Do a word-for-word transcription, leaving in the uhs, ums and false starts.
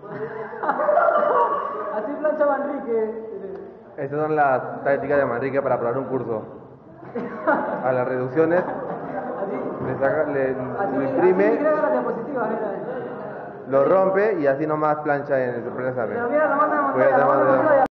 Así plancha Manrique. Estas son las tácticas de Manrique para probar un curso. A las reducciones le, saca, le, así, le imprime, así las diapositivas, mira. lo rompe y así nomás plancha en el primer examen. Pero mira, la manda de Montoya, la manda de Montoya.